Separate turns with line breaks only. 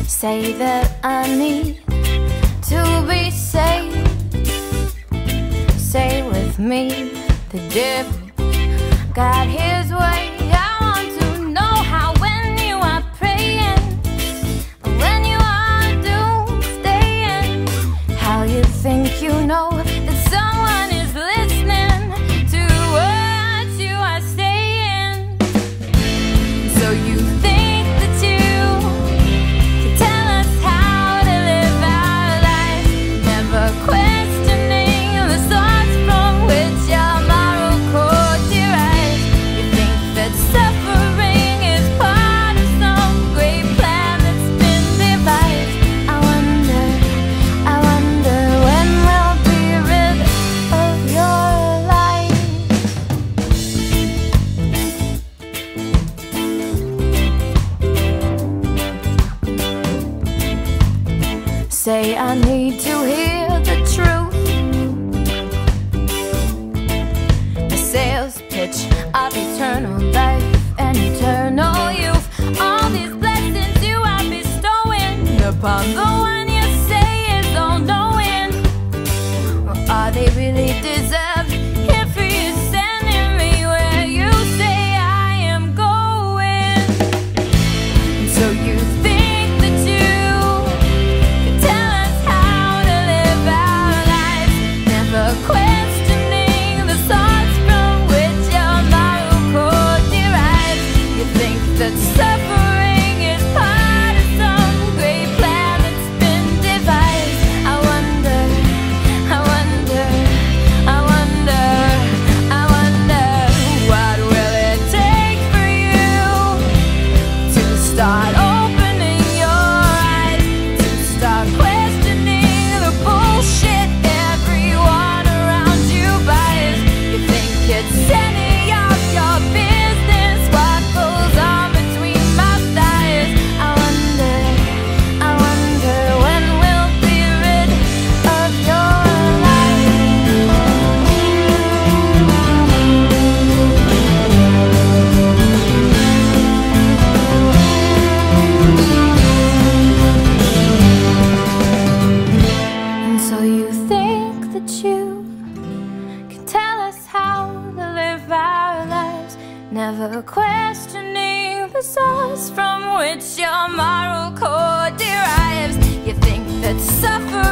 say that I need to be saved. Say with me, the devil got his way. I want to know how when you are praying, when you are doomsdaying, how you think you know that someone is listening to what you are saying. So you think that you can tell us how to live our lives, never questioning the source from which your moral code derives. You think that suffering is part of some great plan that's been devised. I wonder when we'll be rid of your life. Say I need to hear the truth, the sales pitch of eternal life and eternal youth. All these blessings you are bestowing upon the one you say is all-knowing. Or are they really deserved? Here for you, sending me where you say I am going. So you think that you can tell us how to live our lives, never questioning the source from which your moral code derives. You think that suffering is part of some great plan that's been devised. I wonder what will it take for you to start opening your eyes, to start questioning the bullshit everyone around you buys. You think it's any of your business what goes on between my thighs. I wonder when we'll be rid of your And so you think that you can tell us how to live our lives, never questioning the source from which your moral code derives. You think that suffering